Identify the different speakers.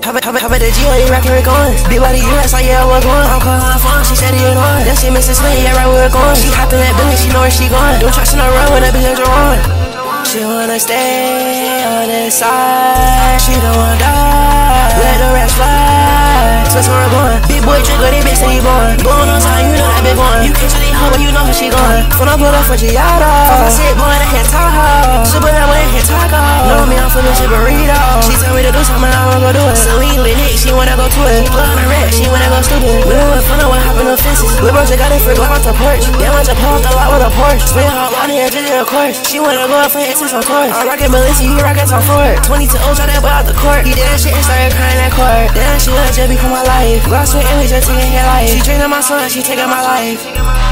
Speaker 1: Hop at the G, they rockin' Rick Owens. Big body US, like yeah, what's going? I'm calling her phone, she said it on. Then she misses me, yeah, right where we're going. She hoppin' that Billy, she know where she going. Don't trust in the road when that bitch are on. She wanna stay on this side. She don't wanna die. Let the rest fly. Switch where we're going. Big boy trigger, they bitch say he born. Blowing on time, you know that big one. You can't really hoe, but you know how she going. When I pull up for Giada, I said, boy, that head Tahoe. Super that way, head taco. Know me, I'm feeling shit burrito. She tell me to do something, I wanna go do it. So we lit it, she wanna go to it. Blood on the red, she wanna go stupid. We don't want fun, what happened to fences. Lil' bro, just got it free, go off the porch. They want to pull up the lot with a Porsche. Spin hot money, and just of course. She wanna go up for instance on tours. I'm rockin' Melissa, he rockin' Tom Ford. 22 O's, try that boy out the court. He did that shit and started crying that court. Then she wanna just become my life. Glass with and we just taking her life. She draining my son, she taking my life.